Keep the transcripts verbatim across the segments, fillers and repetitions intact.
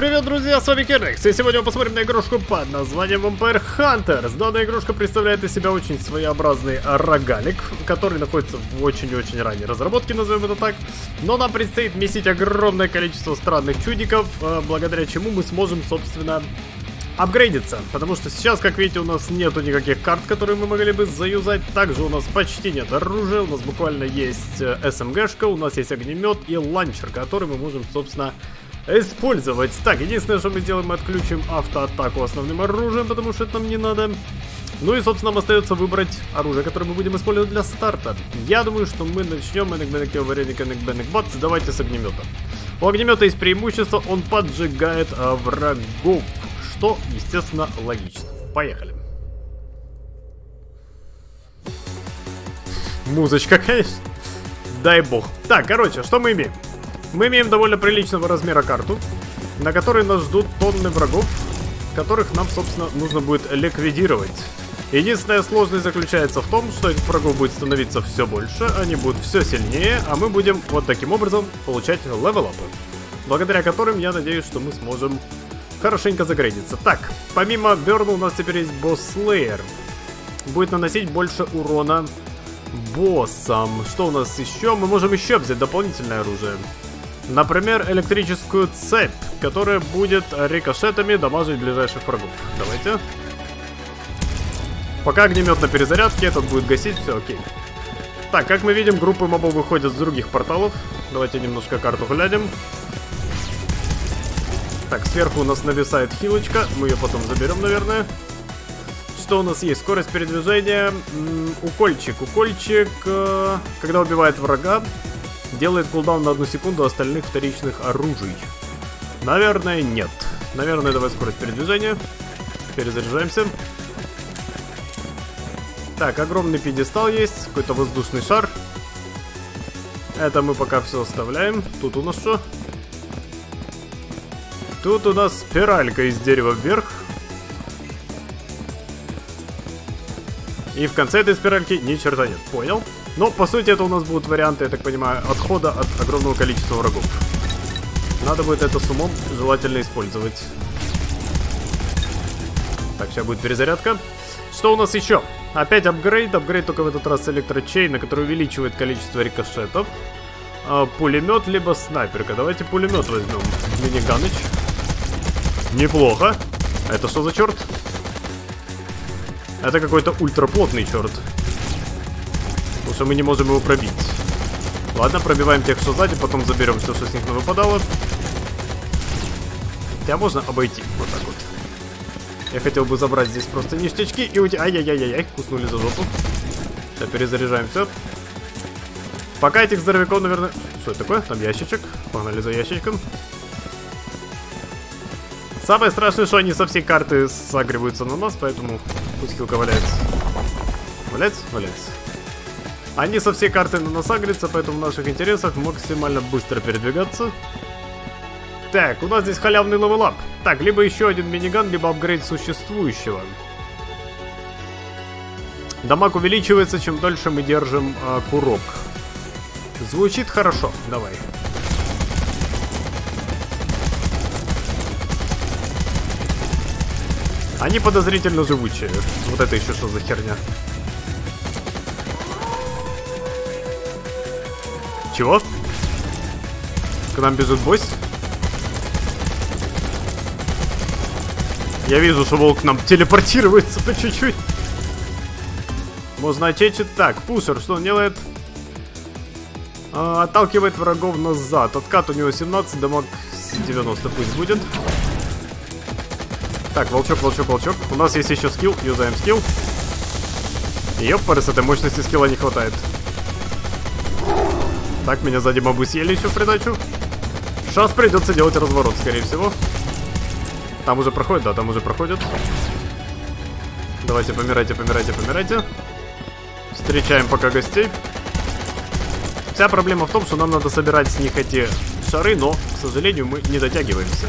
привет, друзья, с вами Кернекс, и сегодня мы посмотрим на игрушку под названием Vampire Hunters. Данная игрушка представляет из себя очень своеобразный рогалик, который находится в очень-очень ранней разработке, назовем это так. Но нам предстоит месить огромное количество странных чудиков, благодаря чему мы сможем, собственно, апгрейдиться. Потому что сейчас, как видите, у нас нету никаких карт, которые мы могли бы заюзать. Также у нас почти нет оружия, у нас буквально есть эс эм гэшка, у нас есть огнемет и ланчер, который мы можем, собственно, использовать. Так, единственное, что мы сделаем, мы отключим автоатаку основным оружием, потому что это нам не надо. Ну и, собственно, нам остается выбрать оружие, которое мы будем использовать для старта. Я думаю, что мы начнем. Давайте с огнемета. У огнемета есть преимущество, он поджигает а, врагов, что, естественно, логично. Поехали. Музычка, конечно. Дай бог. Так, короче, что мы имеем? Мы имеем довольно приличного размера карту, на которой нас ждут тонны врагов, которых нам, собственно, нужно будет ликвидировать. Единственная сложность заключается в том, что этих врагов будет становиться все больше, они будут все сильнее, а мы будем вот таким образом получать левелапы, благодаря которым, я надеюсь, что мы сможем хорошенько загрейдиться. Так, помимо Берна у нас теперь есть Босс Слеер. Будет наносить больше урона боссам. Что у нас еще? Мы можем еще взять дополнительное оружие. Например, электрическую цепь, которая будет рикошетами дамажить ближайших врагов. Давайте. Пока огнемет на перезарядке, этот будет гасить, все окей. Так, как мы видим, группы мобов выходят с других порталов. Давайте немножко карту глянем. Так, сверху у нас нависает хилочка, мы ее потом заберем, наверное. Что у нас есть? Скорость передвижения. М-м, укольчик. Укольчик, э, когда убивает врага, делает кулдаун на одну секунду остальных вторичных оружий. Наверное, нет. Наверное, давай скорость передвижения. Перезаряжаемся. Так, огромный пьедестал есть. Какой-то воздушный шар. Это мы пока все оставляем. Тут у нас что? Тут у нас спиралька из дерева вверх. И в конце этой спиральки ни черта нет. Понял? Но, по сути, это у нас будут варианты, я так понимаю, отхода от огромного количества врагов. Надо будет это с умом желательно использовать. Так, сейчас будет перезарядка. Что у нас еще? Опять апгрейд. Апгрейд только в этот раз с электрочейна, который увеличивает количество рикошетов. А, пулемет, либо снайперка. Давайте пулемет возьмем. Миниганыч. Неплохо. Это что за черт? Это какой-то ультраплотный черт. Потому что мы не можем его пробить. Ладно, пробиваем тех, что сзади, потом заберем все, что с них выпадало. Тебя можно обойти вот так вот. Я хотел бы забрать здесь просто ништячки и уйти. Ай-яй-яй-яй, куснули за жопу. Сейчас перезаряжаемся. Пока этих здоровяков, наверное... Что это такое? Там ящичек. Погнали за ящичком. Самое страшное, что они со всей карты сагриваются на нас, поэтому пусть хилка валяется. Валяется? Валяется. Они со всей карты на нас агрятся, поэтому в наших интересах максимально быстро передвигаться. Так, у нас здесь халявный левелап. Так, либо еще один миниган, либо апгрейд существующего. Дамаг увеличивается, чем дольше мы держим а, курок. Звучит хорошо. Давай. Они подозрительно живучие. Вот это еще что за херня? Чего? К нам бежит босс. Я вижу, что волк к нам телепортируется по чуть-чуть. Можно отечить. Так, пушер, что он делает? А, отталкивает врагов назад. Откат у него семнадцать, дамаг девяносто пусть будет. Так, волчок, волчок, волчок. У нас есть еще скилл, юзаем скилл. Ёппары, с этой мощности скилла не хватает. Так, меня сзади мобы съели еще в придачу. Сейчас придется делать разворот, скорее всего. Там уже проходит, да, там уже проходит. Давайте, помирайте, помирайте, помирайте. Встречаем пока гостей. Вся проблема в том, что нам надо собирать с них эти шары, но, к сожалению, мы не дотягиваемся.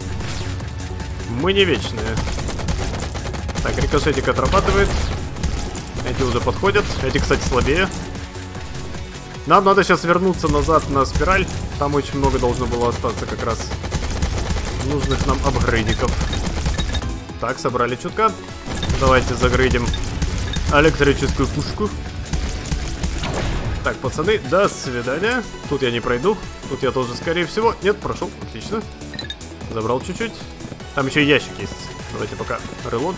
Мы не вечные. Так, рикошетик отрабатывает. Эти уже подходят. Эти, кстати, слабее. Нам надо сейчас вернуться назад на спираль. Там очень много должно было остаться как раз. нужных нам апгрейдиков. Так, собрали чутка. Давайте загрейдим электрическую пушку. Так, пацаны, до свидания. Тут я не пройду. Тут я тоже, скорее всего. Нет, прошел. Отлично. Забрал чуть-чуть. Там еще ящик есть. Давайте пока релод.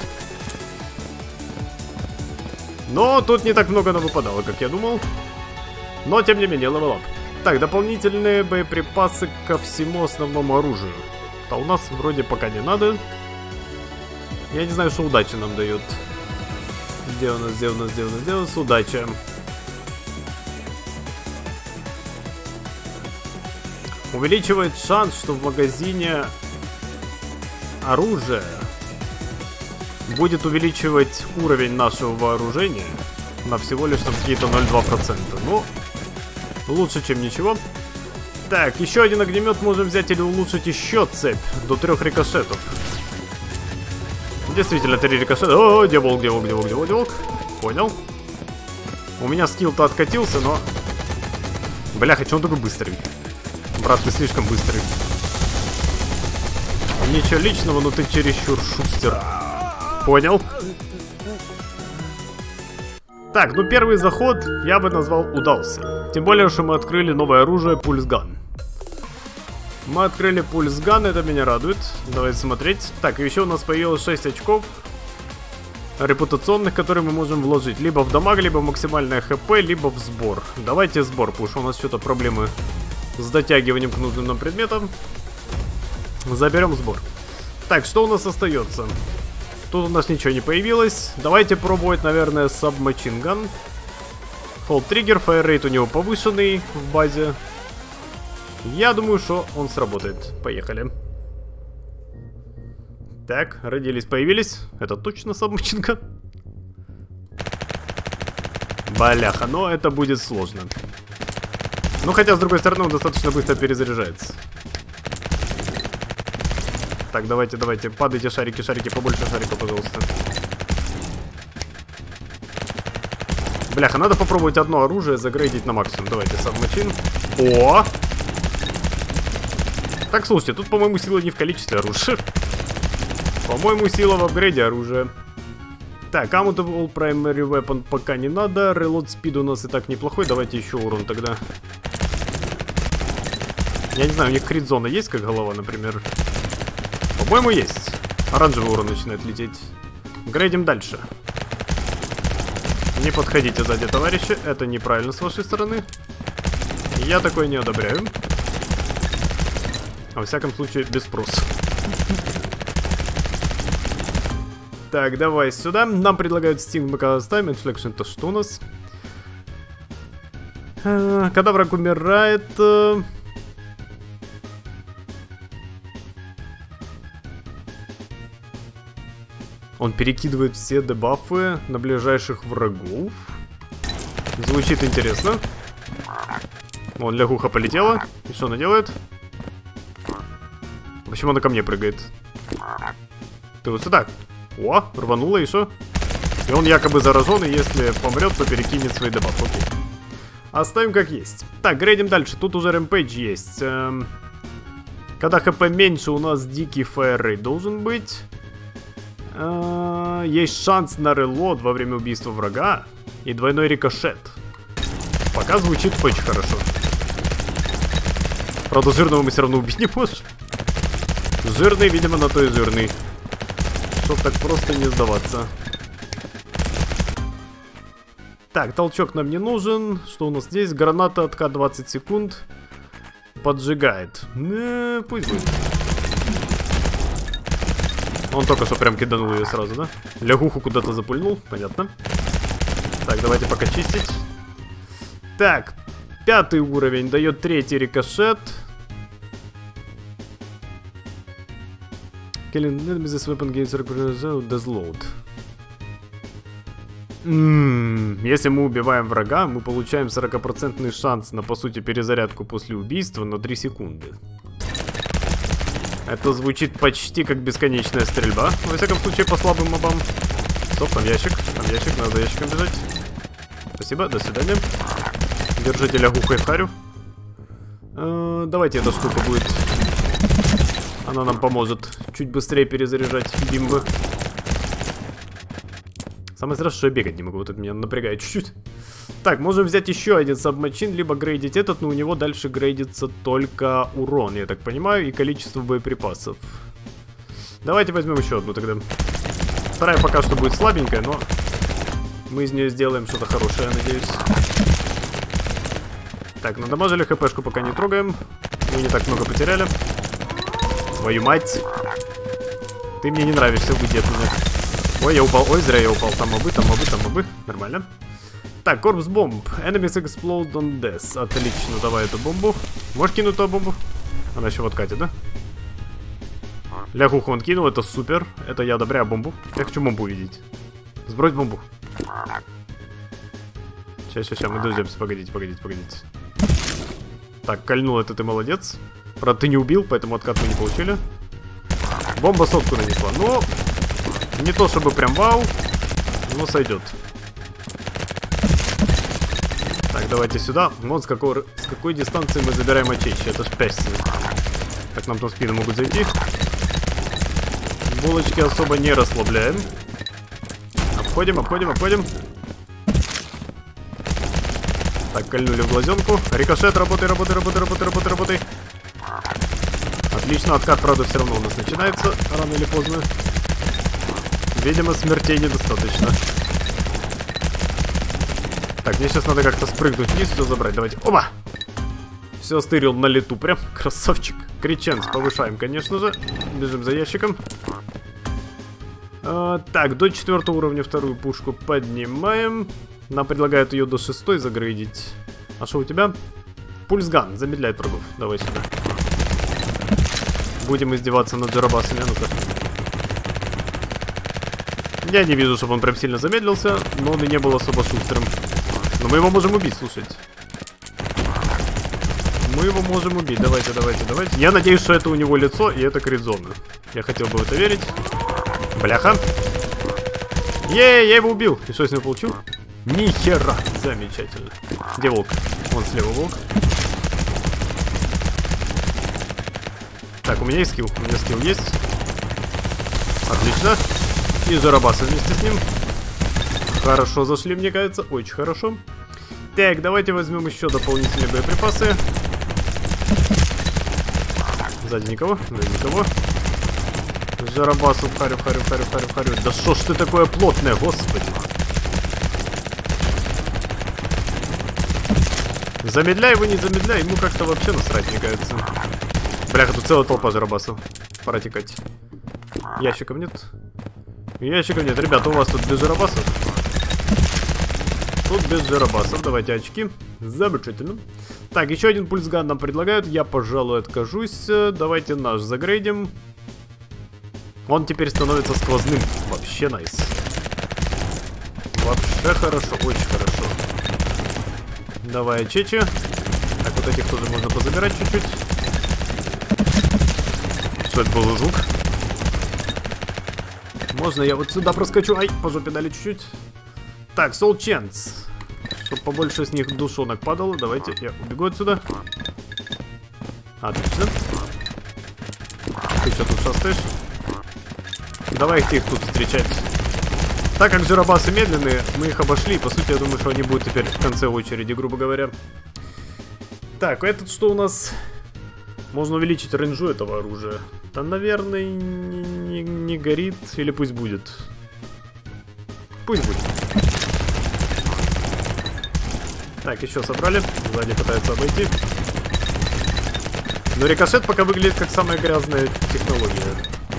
Но тут не так много нам выпадало, как я думал. Но, тем не менее, левелап. Так, дополнительные боеприпасы ко всему основному оружию. А у нас вроде пока не надо. Я не знаю, что удача нам дает. Где у нас, где у нас, где у нас, где у нас удача? Увеличивает шанс, что в магазине оружия будет увеличивать уровень нашего вооружения на всего лишь там какие-то ноль целых два десятых процента. Ну, лучше, чем ничего. Так, еще один огнемет можем взять или улучшить еще цепь до трех рикошетов. Действительно, три рикошета. О, где волк, где волк, где волк, где волк, где волк. Понял. У меня скилл-то откатился, но... Бляха, че он такой быстрый? Брат, ты слишком быстрый. Ничего личного, но ты чересчур шустер. Понял. Так, ну первый заход я бы назвал удался. Тем более, что мы открыли новое оружие пульсган. Мы открыли пульсган, это меня радует. Давайте смотреть. Так, еще у нас появилось шесть очков репутационных, которые мы можем вложить либо в дамаг, либо в максимальное хп, либо в сбор. Давайте сбор, потому что у нас что-то проблемы с дотягиванием к нужным нам предметам. Заберем сбор. Так, что у нас остается? Тут у нас ничего не появилось. Давайте пробовать, наверное, Submachine Gun. Hold Trigger, Fire Rate у него повышенный в базе. Я думаю, что он сработает. Поехали. Так, родились, появились. Это точно Submachine Gun? Бляха, но это будет сложно. Ну, хотя, с другой стороны, он достаточно быстро перезаряжается. Так, давайте, давайте, падайте шарики, шарики, побольше шариков, пожалуйста. Бляха, надо попробовать одно оружие загрейдить на максимум. Давайте, Submachine. О! Так, слушайте, тут, по-моему, сила не в количестве оружия. По-моему, сила в апгрейде оружия. Так, Commutable Primary Weapon пока не надо. Reload Speed у нас и так неплохой. Давайте еще урон тогда. Я не знаю, у них крит-зона есть, как голова, например? По-моему, есть. Оранжевый урон начинает лететь. Грейдим дальше. Не подходите сзади, товарищи. Это неправильно с вашей стороны. Я такое не одобряю. Во всяком случае, без спроса. Так, давай сюда. Нам предлагают Sting, мы когда ставим. Inflection, то что у нас? Когда враг умирает... Он перекидывает все дебафы на ближайших врагов. Звучит интересно. Вон, лягуха полетела. И что она делает? Почему она ко мне прыгает? Ты вот сюда. О, рванула и что? И он якобы заражен, и если помрет, то перекинет свои дебафы. Окей. Оставим как есть. Так, грейдим дальше. Тут уже рэмпейдж есть. Эм... Когда хп меньше, у нас дикий фаер-рейт должен быть. Uh, есть шанс на релод во время убийства врага и двойной рикошет. Пока звучит очень хорошо. Правда, жирного мы все равно убить не можем. Жирный, видимо, на то и жирный. Чтоб так просто не сдаваться. Так, толчок нам не нужен. Что у нас здесь? Граната от К двадцать секунд. Поджигает. Э, пусть будет. Он только что прям киданул ее сразу, да? Лягуху куда-то запульнул, понятно. Так, давайте пока чистить. Так, пятый уровень дает третий рикошет. Killing enemies with weapon gains does load. Ммм, если мы убиваем врага, мы получаем сорок процентный шанс на, по сути, перезарядку после убийства на три секунды. Это звучит почти как бесконечная стрельба. Во всяком случае, по слабым мобам. Стоп, там ящик. Там ящик, надо за ящиком бежать. Спасибо, до свидания. Держите лягуху и харю. Э, давайте эта штука будет Она нам поможет чуть быстрее перезаряжать бимбы. Самое страшное, что я бегать не могу. Вот это меня напрягает чуть-чуть. Так, можем взять еще один сабмачин, либо грейдить этот, но у него дальше грейдится только урон, я так понимаю, и количество боеприпасов. Давайте возьмем еще одну тогда. Вторая пока что будет слабенькая, но мы из нее сделаем что-то хорошее, я надеюсь. Так, надамажили, хпшку пока не трогаем. Мы не так много потеряли. Твою мать. Ты мне не нравишься, уйди от меня. Ой, я упал, ой, зря я упал. Там мобы, там мобы, там мобы. Нормально. Так, корпс бомб. Enemies explode on death. Отлично, давай эту бомбу. Можешь кинуть эту бомбу? Она еще в откате, да? Ляхуху он кинул, это супер. Это я одобряю бомбу. Я хочу бомбу увидеть. Сбрось бомбу. Сейчас, сейчас, сейчас, мы дождемся. Погодите, погодите, погодите. Так, кольнул, это ты молодец. Правда, ты не убил, поэтому откат мы не получили. Бомба сотку нанесла. Но не то чтобы прям вау, но сойдет. Так, давайте сюда. Вот с какой, с какой дистанции мы забираем очечи. Это ж перси. Так, нам там в спину могут зайти. Булочки особо не расслабляем. Обходим, обходим, обходим. Так, кольнули в глазенку. Рикошет, работай, работай, работай, работай, работай, работай. Отлично, откат, правда, все равно у нас начинается. Рано или поздно. Видимо, смертей недостаточно. Так, мне сейчас надо как-то спрыгнуть вниз, все забрать. Давайте. Оба! Все стырил на лету прям. Красавчик. Криченс повышаем, конечно же. Бежим за ящиком. А, так, до четвертого уровня вторую пушку поднимаем. Нам предлагают ее до шестой загрейдить. А что у тебя? Пульсган. Замедляет врагов. Давай сюда. Будем издеваться над джарабасами. Ну-ка. Я не вижу, чтобы он прям сильно замедлился, но он и не был особо шустрым. Но мы его можем убить, слушайте. Мы его можем убить. Давайте, давайте, давайте. Я надеюсь, что это у него лицо, и это крит-зона. Я хотел бы в это верить. Бляха. Ей, я его убил. И что с него получил? Нихера. Замечательно. Где волк? Вон слева волк. Так, у меня есть скилл. У меня скилл есть. Отлично. И Жарабаса вместе с ним. Хорошо зашли, мне кажется. Очень хорошо. Так, давайте возьмем еще дополнительные боеприпасы. Сзади никого, сзади никого. Жарабасу харю, харю, харю, харю, харю. Да что ж ты такое плотное, господи. Замедляй его, не замедляй. Ему как-то вообще насрать, мне кажется. Бляха, тут целая толпа Жарабасов. Пора текать. Ящиков нет. Ящиков нет. Ребята, у вас тут без Жарабасов? Тут без Жарабасов. Давайте очки. Замечательно. Так, еще один пульсган нам предлагают. Я, пожалуй, откажусь. Давайте наш загрейдим. Он теперь становится сквозным. Вообще найс. Вообще хорошо. Очень хорошо. Давай чечи. Так, вот этих тоже можно позабирать чуть-чуть. Что это был за звук? Можно я вот сюда проскочу? Ай, по жопе дали чуть-чуть. Так, Soul Chance. Чтобы побольше с них душонок падало. Давайте, я убегу отсюда. Отлично. Ты что тут шастаешь? Давай их, их тут встречать. Так как Жарабасы медленные, мы их обошли. По сути, я думаю, что они будут теперь в конце очереди, грубо говоря. Так, этот что у нас? Можно увеличить рейнджу этого оружия. Да, наверное, не, не, не горит. Или пусть будет. Пусть будет. Так, еще собрали. Сзади пытаются обойти. Но рикошет пока выглядит как самая грязная технология.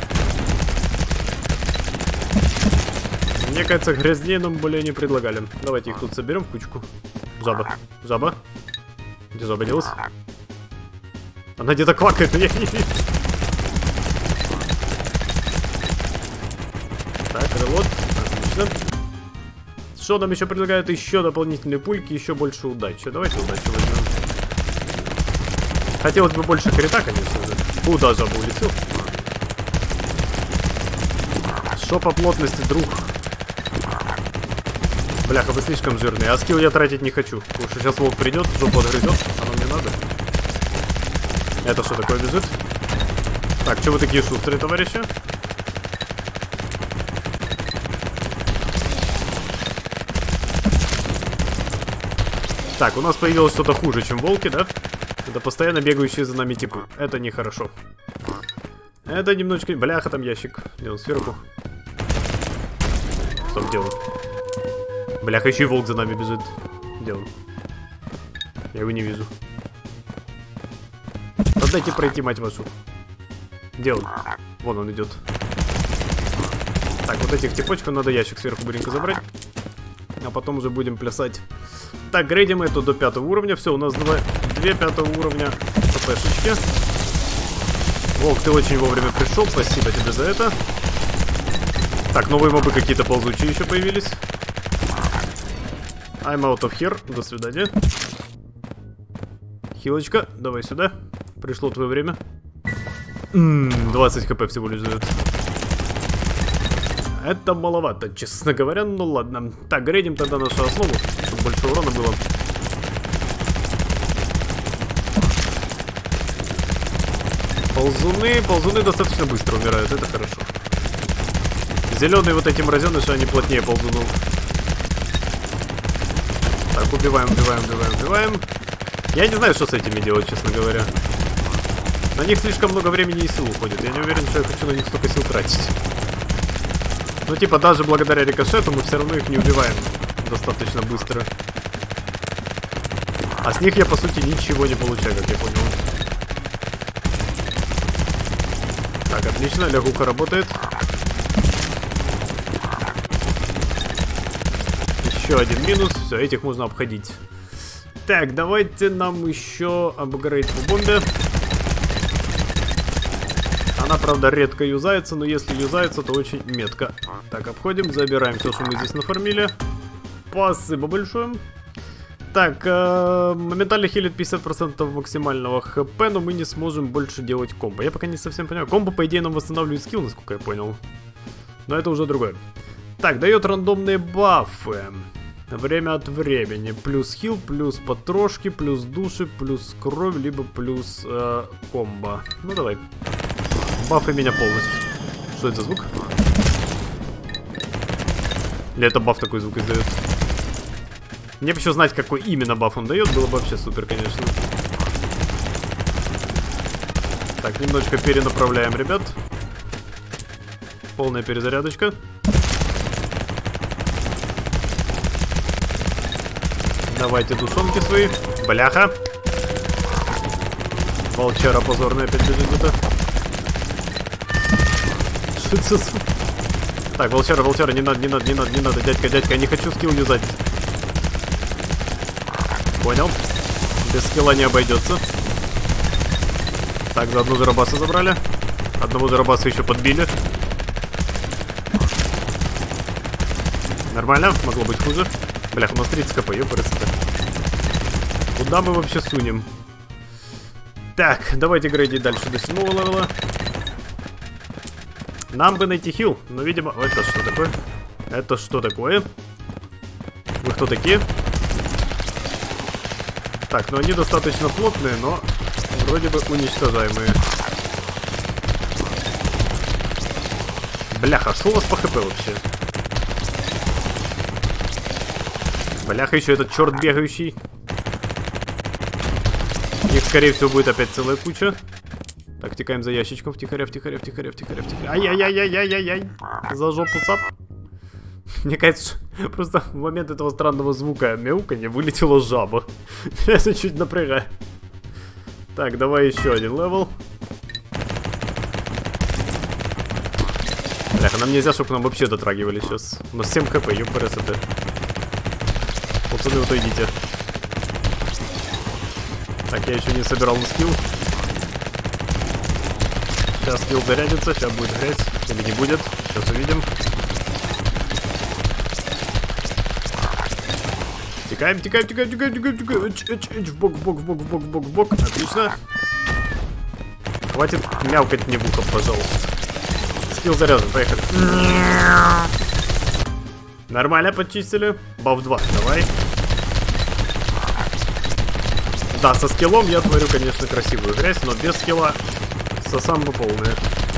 Мне кажется, грязнее нам более не предлагали. Давайте их тут соберем в кучку. Жаба. Жаба. Где жаба делась? Она где-то квакает, но я не вижу. Так, релот. Отлично. Что нам еще предлагают? Еще дополнительные пульки, еще больше удачи. Давайте удачу возьмем. Хотелось бы больше крита, конечно же. Куда жаба улетел? Что по плотности, друг? Бляха, вы слишком жирные. А скилл я тратить не хочу. Потому что сейчас волк придет, жопу отгрызет. Оно мне надо. Это что такое бежит? Так, что вы такие шустрые, товарищи? Так, у нас появилось что-то хуже, чем волки, да? Это постоянно бегающие за нами типы. Это нехорошо. Это немножечко... Бляха, там ящик. Где он? Сверху. Что он делает? Бляха, еще и волк за нами бежит. Где он? Я его не вижу. Да дайте пройти, мать вашу. Где он? Вон он идет. Так, вот этих типочков надо ящик сверху быренько забрать. А потом уже будем плясать. Так, грейдим эту до пятого уровня. Все, у нас два, две пятого уровня хпшечки. Волк, ты очень вовремя пришел. Спасибо тебе за это. Так, новые мобы какие-то ползучие еще появились. I'm out of here. До свидания. Хилочка, давай сюда. Пришло твое время. М-м, двадцать хп всего лишь дает. Это маловато, честно говоря, ну ладно. Так, грейдим тогда нашу основу, чтобы больше урона было. Ползуны, ползуны достаточно быстро умирают, это хорошо. Зеленые вот эти мразеныши, они плотнее ползунов. Так, убиваем, убиваем, убиваем, убиваем. Я не знаю, что с этими делать, честно говоря. На них слишком много времени и сил уходит. Я не уверен, что я хочу на них столько сил тратить. Ну, типа, даже благодаря рикошету мы все равно их не убиваем достаточно быстро. А с них я, по сути, ничего не получаю, как я понял. Так, отлично, лягуха работает. Еще один минус. Все, этих можно обходить. Так, давайте нам еще апгрейд по бомбе. Она, правда, редко юзается, но если юзается, то очень метко. Так, обходим, забираем все, что мы здесь нафармили. Спасибо большое. Так, э, моментально хилит пятьдесят процентов максимального хп, но мы не сможем больше делать комбо. Я пока не совсем понимаю. Комбо, по идее, нам восстанавливает скилл, насколько я понял. Но это уже другое. Так, дает рандомные бафы. Время от времени. Плюс хил, плюс потрошки, плюс души, плюс кровь, либо плюс э, комбо. Ну, давай. Бафы меня полностью. Что это за звук? Или это баф такой звук издает? Мне бы еще знать, какой именно баф он дает. Было бы вообще супер, конечно. Так, немножечко перенаправляем, ребят. Полная перезарядочка. Давайте душонки свои. Бляха. Волчара позорная опять бежит где-то. Так, волчара, волчара, не надо, не надо, не надо, не надо, дядька, дядька, я не хочу скилл юзать. Понял. Без скилла не обойдется. Так, за одну жарабаса забрали. Одного жарабаса еще подбили. Нормально, могло быть хуже. Блях, у нас тридцать хп, ёпарасота. Куда мы вообще сунем? Так, давайте грейдить дальше до седьмого левела. Нам бы найти хил, но, видимо... Это что такое? Это что такое? Вы кто такие? Так, ну они достаточно плотные, но вроде бы уничтожаемые. Бляха, что у вас по хп вообще? Бляха, еще этот черт бегающий. Их, скорее всего, будет опять целая куча. Так, текаем за ящичком, втихаря, втихаря, втихаря, втихаря, втихаря. Ай-яй-яй-яй-яй-яй-яй. За жопу цап. Мне кажется, просто в момент этого странного звука мяуканья вылетела жаба. Это чуть напрягает. Так, давай еще один левел. Бляха, нам нельзя, чтобы к нам вообще дотрагивали сейчас. У нас семь хп, ёпарасота. Пацаны, вот идите. Так, я еще не собирал на скилл. Сейчас скилл зарядится, сейчас будет грязь. Или не будет, сейчас увидим. Текаем, текаем, текаем, текаем, текаем, текаем. Эч, эч, эч, в бок, в бок, в бок, в бок, в бок, в бок. Отлично. Хватит мяукать мне в ухо, пожалуйста. Скилл заряжен, поехали. Нормально подчистили. Баф два, давай. Да, со скиллом я творю, конечно, красивую грязь, но без скилла просто самое полное.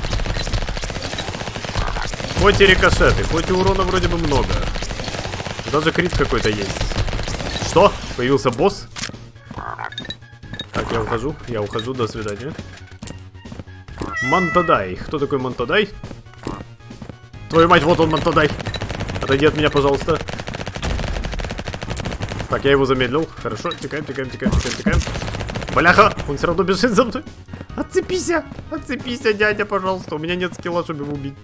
Хоть и рикошеты, хоть и урона вроде бы много. Даже крит какой-то есть. Что? Появился босс? Так, я ухожу, я ухожу, до свидания. Мантадай. Кто такой Мантадай? Твою мать, вот он, Мантадай. Отойди от меня, пожалуйста. Так, я его замедлил. Хорошо, текаем, текаем, текаем, текаем, текаем. Бляха, он все равно бежит за мной. Отцепись, отцепись, дядя, пожалуйста. У меня нет скилла, чтобы его убить.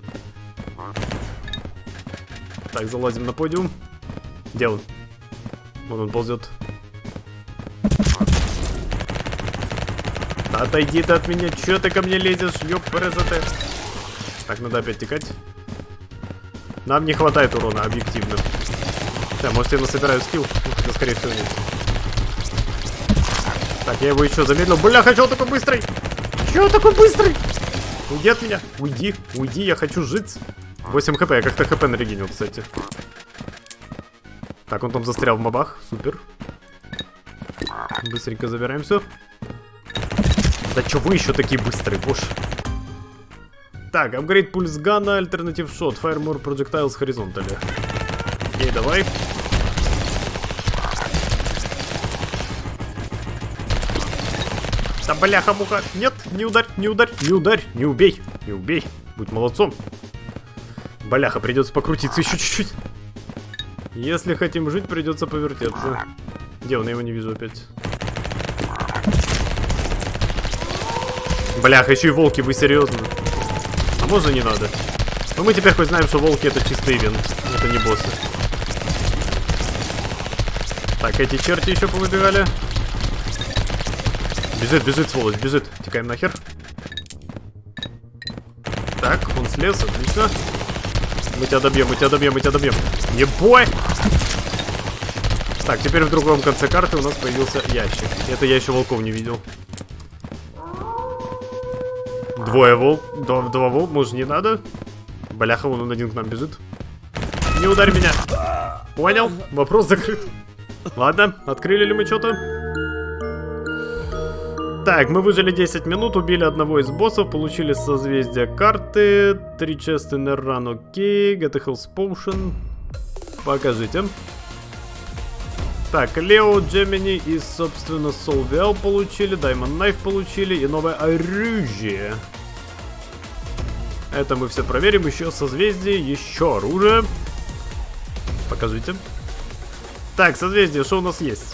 Так, залазим на подиум. Где он? Вон он ползет. Отойди ты от меня, че ты ко мне лезешь, ёб ПРЗТ. Так, надо опять текать. Нам не хватает урона, объективно. Да, может я насобираю скилл? Ну, хотя, скорее всего, нет. Так, я его еще замедлил. Бляха, чё он такой быстрый? Чё он такой быстрый? Уйди от меня. Уйди, уйди, я хочу жить. восемь хп, я как-то хп нарегенил, кстати. Так, он там застрял в мобах. Супер. Быстренько забираем все. Да чё вы еще такие быстрые, боже. Так, апгрейд пульс гана, альтернатив шот, fire more projectiles horizontally. Окей, давай. Да бляха-муха. Нет, не ударь, не ударь, не ударь, не убей, не убей. Будь молодцом. Бляха, придется покрутиться еще чуть-чуть. Если хотим жить, придется повертеться. Где он? Я его не вижу опять. Бляха, еще и волки, вы серьезно? А можно не надо? Но мы теперь хоть знаем, что волки это чистый ивент. Это не боссы. Так, эти черти еще повыбегали. Бежит, бежит, сволочь, бежит. Текаем нахер. Так, он слез, отлично. Мы тебя добьем, мы тебя добьем, мы тебя добьем. Не бой! Так, теперь в другом конце карты у нас появился ящик. Это я еще волков не видел. Двое волк, два, два волк, может не надо? Бляха, вон он один к нам бежит. Не ударь меня. Понял, вопрос закрыт. Ладно, открыли ли мы что-то? Так, мы выжили десять минут, убили одного из боссов, получили созвездие карты. Три чест in a run, окей. Get a health potion. Покажите. Так, Лео, Джемини и, собственно, Soul Vial получили, Diamond Knife получили и новое оружие. Это мы все проверим. Еще созвездие, еще оружие. Покажите. Так, созвездие, что у нас есть?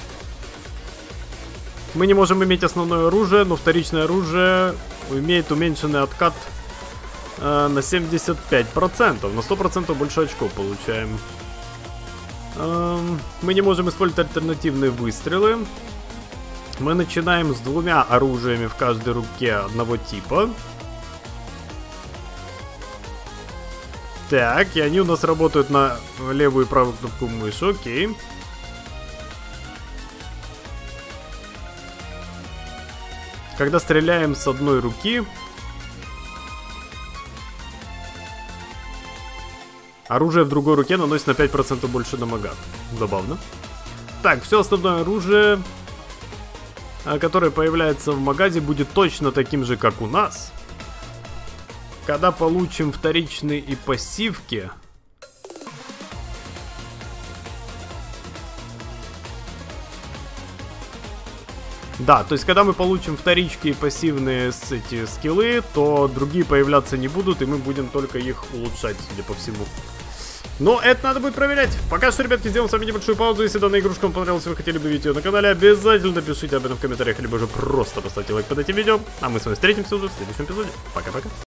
Мы не можем иметь основное оружие, но вторичное оружие имеет уменьшенный откат э, на семьдесят пять процентов. На сто процентов больше очков получаем. Эм, мы не можем использовать альтернативные выстрелы. Мы начинаем с двумя оружиями в каждой руке одного типа. Так, и они у нас работают на левую и правую кнопку мыши, окей. Когда стреляем с одной руки, оружие в другой руке наносит на пять процентов больше дамага. Забавно. Так, все основное оружие, которое появляется в магазе, будет точно таким же, как у нас. Когда получим вторичные и пассивки, да, то есть когда мы получим вторички и пассивные с эти скиллы, то другие появляться не будут, и мы будем только их улучшать, судя по всему. Но это надо будет проверять. Пока что, ребятки, сделаем с вами небольшую паузу. Если данная игрушка вам понравилась, вы хотели бы видеть ее на канале, обязательно пишите об этом в комментариях, либо же просто поставьте лайк под этим видео. А мы с вами встретимся уже в следующем эпизоде. Пока-пока.